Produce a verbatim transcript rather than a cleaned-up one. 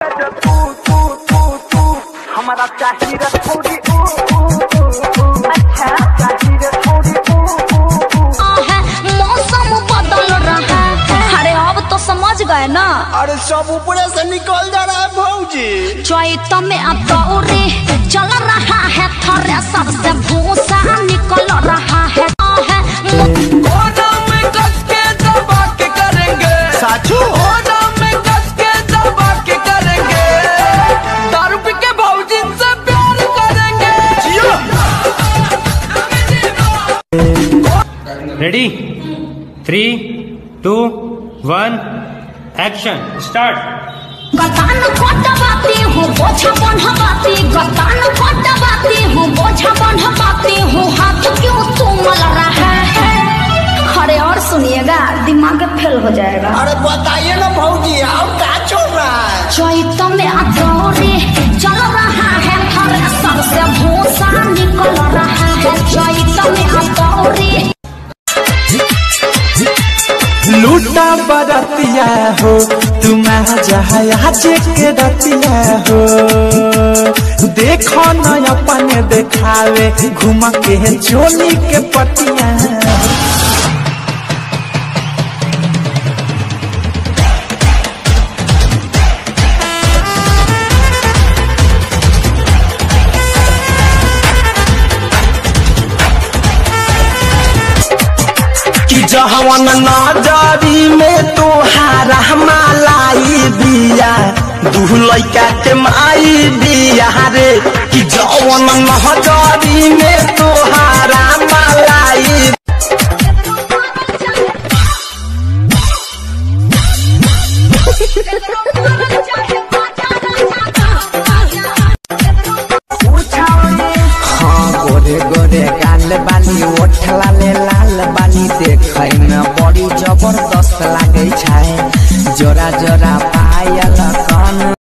हमारा चाहिए थोड़ी अच्छा चाहिए थोड़ी मौसम बदल रहा है। अरे अब तो समझ गए ना। अरे सब ऊपर से निकल जा रहा है भौजी। चैत में अतौरे चल रहा है थरे सबसे भूसा निकल रहा है। ओना में कस के दबा के करेंगे साचू ओना में कस के दबा के करेंगे दारू पी के भौजी से प्यार करेंगे। Ready three two one action start. गतान कटवाती हूँ बोझा बंधवाती गतान कटवाती हूँ बोझा बंधवाती हूँ हाथ क्यों तुमल रहा है। अरे और सुनिएगा दिमाग फेल हो जाएगा। अरे बताइए ना भौजी और क्या चल रहा है। चैत में अतौरे चल रहा है थरे सबसे भूसा निकल रहा है। चैत में अतौरे लूटा बरतिया हो तुम जहाया के रतिया हो देखो न अपने देखावे घुमा के चोली के पटिया। जहवन नजरी में तोहारा मालाई बिया दू लइका के माई बिया रे कि जवन नजरी में तोहारा मालाई। हाँ गोरे गोरे गाल बाली ओठ लाले लाल बाली देखे में बड़ी जबरदस्त लागे छै। जोरा जोरा पायल